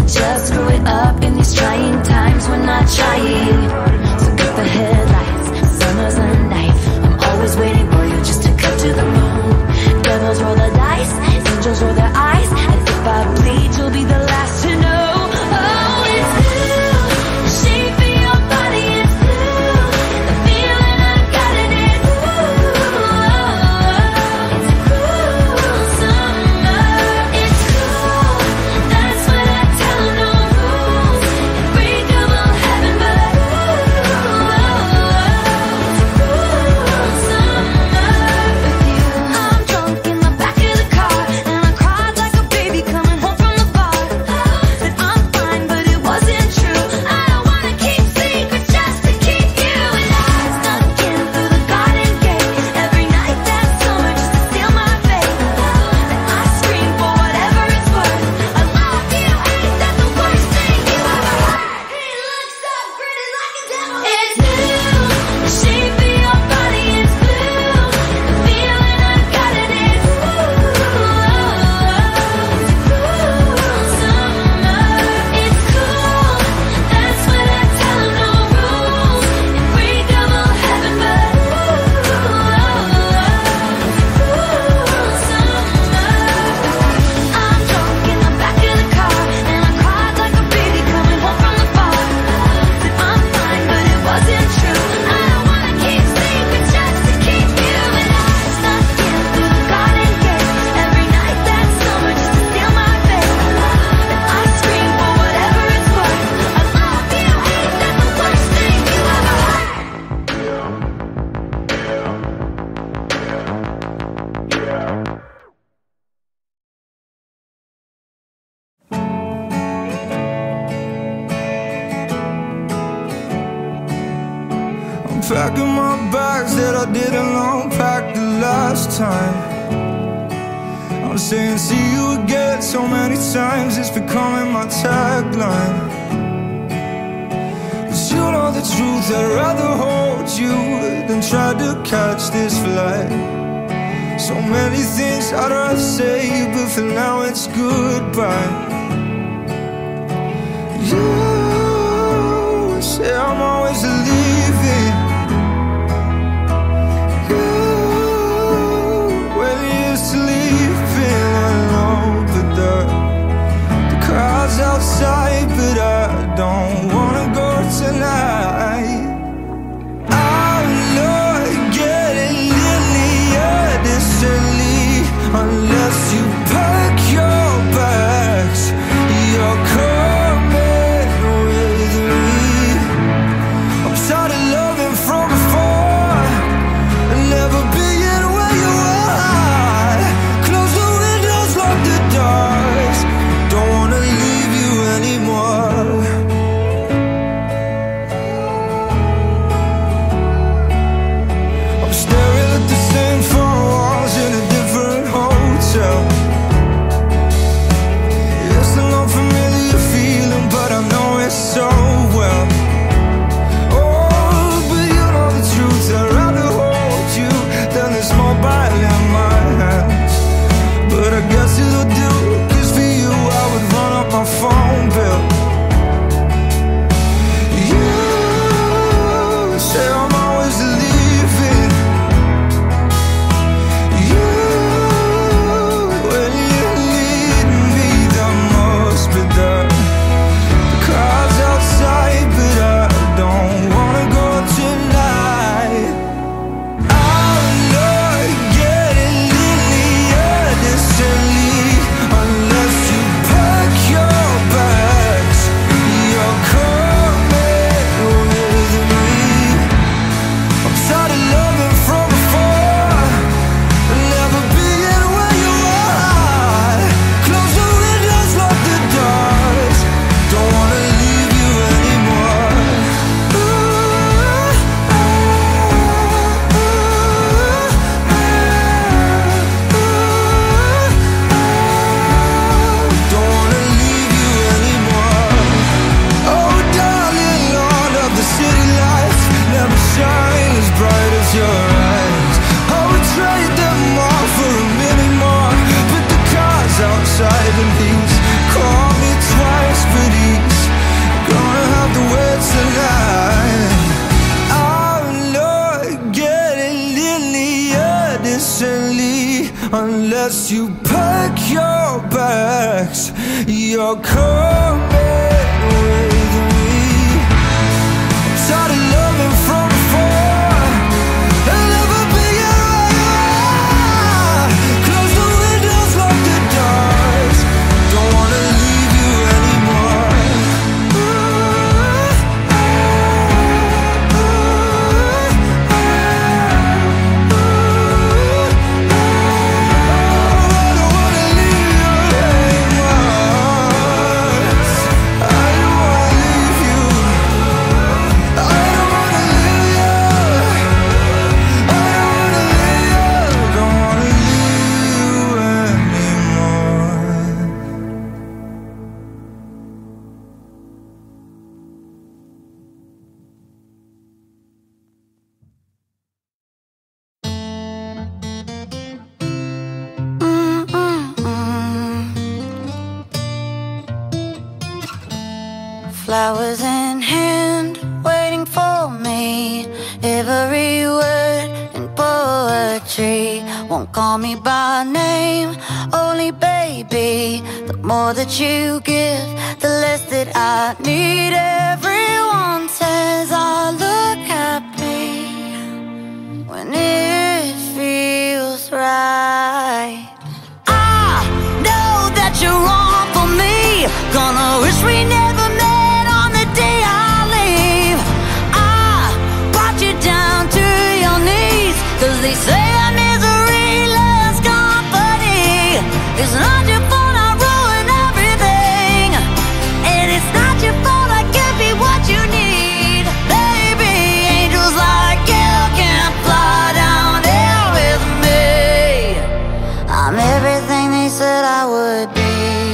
just screw it up in these trying times. We're not trying. So cut the headlights, summer's a knife. I'm always waiting for you just to cut to the moon. Devils roll the dice, angels roll their eyes, and if I bleed, you'll be the last to know. Oh, it's blue, the shape of your body is blue, the feeling I got in it. Ooh, it's a cruel summer. It's cool, that's what I tell 'em. No rules, unbreakable heaven, but it's a cruel summer with you. I'm drunk in the back of the car, and I cried like a baby coming home from the bar. Said I'm fine, but it wasn't true. I don't wanna keep secrets just to keep you. And I snuck in through the garden gate every night that summer just to steal my fate. Then I scream for whatever it's worth. I love you, ain't that the worst thing you ever heard? He looks so pretty like a devil. It's blue, the shape of your body is blue, the feeling I got in it. It's a cruel summer. It's cool, that's what I tell 'em. No rules, unbreakable heaven, but it's a cruel summer. I'm drunk in the back of the car, and I cried like a baby coming home from the bar. Said I'm fine, but it wasn't true. I don't wanna keep secrets just to keep you. And I snuck in through the garden gate every night that summer just to steal my fate. Then I scream for whatever it's worth. I love you, ain't that the worst thing you ever heard? I'm packing my bags that I didn't unpack the last time. I'm saying see you again so many times, it's becoming my tagline. But you know the truth, I'd rather hold you than try to catch this flight. So many things I'd rather say, but for now it's goodbye. You say I'm always leaving. When you're sleeping alone, but the crowd's outside, but I don't wanna go tonight. I'm not getting nearly this early unless you pack your bags. you're coming with me. I'm tired of loving from afar and never being where you are. Close the windows, lock the doors. Don't wanna leave you anymore. Flowers in hand, waiting for me. Every word in poetry won't call me by name, only baby. The more that you give, the less that I need. Everyone says I look happy when it feels right. I know that you're wrong for me. Gonna wish we never met on the day I leave. I brought you down to your knees, 'cause they say that misery loves company. It's not your fault I ruined everything, and it's not your fault I can't be what you need. Baby, angels like you can't fly down here with me. I'm everything they said I would be.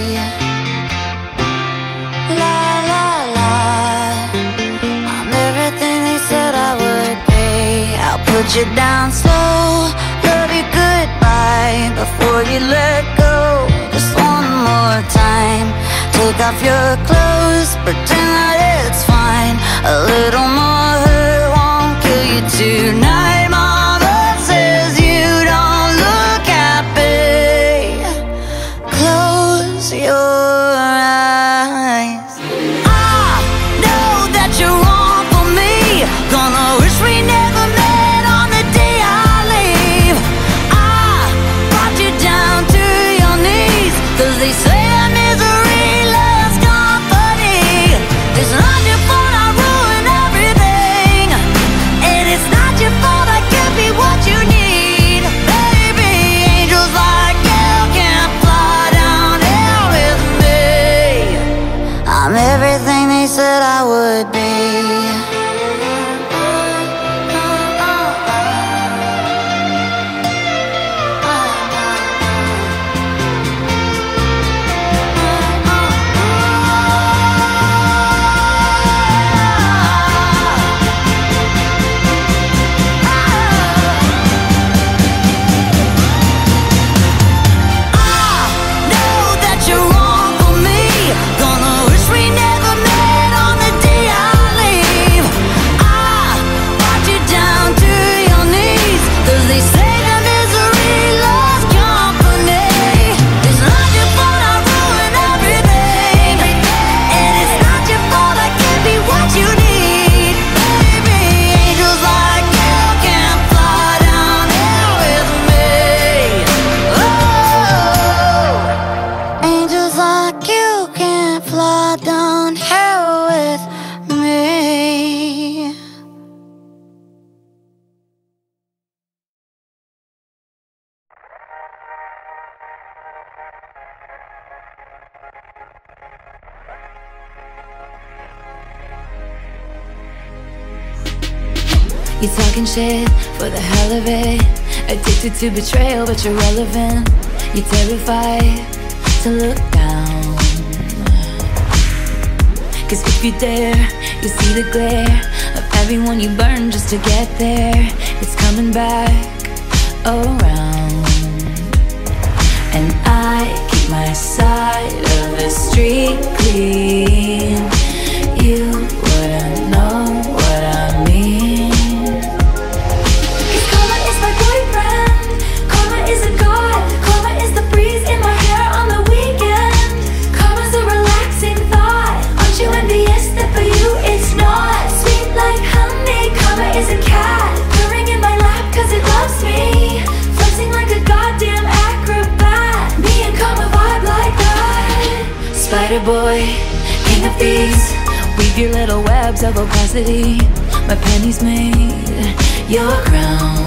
La la la, I'm everything they said I would be. I'll put you down slow, love you goodbye before you let go. Just one more time, take off your clothes, pretend that it's fine. A little more hurt won't kill you tonight. Mama says you don't look happy. Close your eyes. I know that you're wrong for me. Gonna wish we never met on the day I leave. I brought you down to your knees, 'cause they say that misery loves company. It's not your fault I ruined everything, and it's not your fault I can't be what you need. Baby, angels like you can't fly down here with me. I'm everything they said I would be. You're talking shit for the hell of it. Addicted to betrayal, but you're relevant. You're terrified to look down, 'cause if you dare, you see the glare of everyone you burn just to get there. It's coming back around, and I keep my side of the street clean. You wouldn't know what I mean. Is a god, karma is the breeze in my hair on the weekend. Karma's a king of thieves. Weave your little webs of opacity. My pennies made your crown.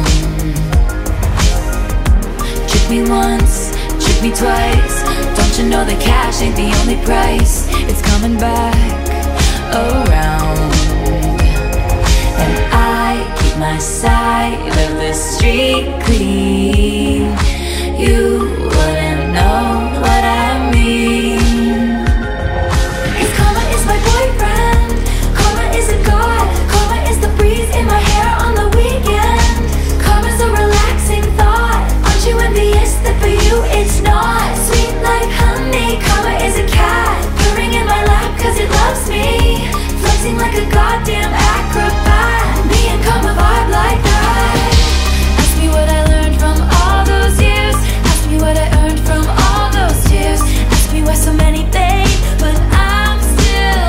Trick me once, trick me twice. Don't you know that cash ain't the only price? It's coming back around. And I keep my side of the street clean. You wouldn't know what I mean. 'Cause karma is my boyfriend. Karma is a god. Karma is the breeze in my hair on the weekend. Karma's a relaxing thought. Aren't you envious that for you it's not? Sweet like honey. Karma is a cat purring in my lap 'cause it loves me. Flexing like a goddamn acrobat. Me and karma vibe like that. Ask me what I learned from all those years. Ask me what I earned from all those tears. Ask me why so many fade, but I'm still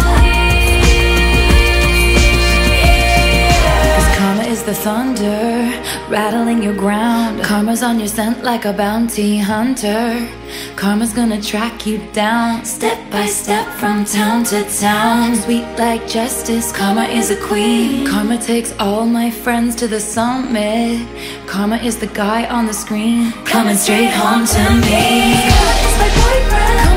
here. 'Cause karma is the thunder rattling your ground. Karma's on your scent like a bounty hunter. Karma's gonna track you down, step by step from town to town. Sweet like justice, karma is a queen. Karma takes all my friends to the summit. Karma is the guy on the screen, coming straight home to me. Karma is my boyfriend.